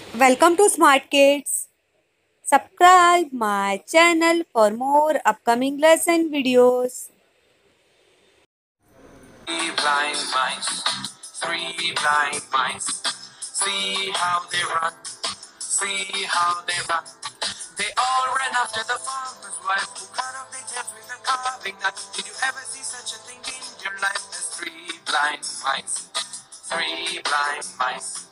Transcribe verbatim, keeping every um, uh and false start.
Welcome to Smart Kids. Subscribe my channel for more upcoming lesson videos. Three blind mice, three blind mice. See how they run, see how they run. They all ran after the farmer's wife, who cut off their tails with a carving knife. Did you ever see such a thing in your life as three blind mice? Three blind mice.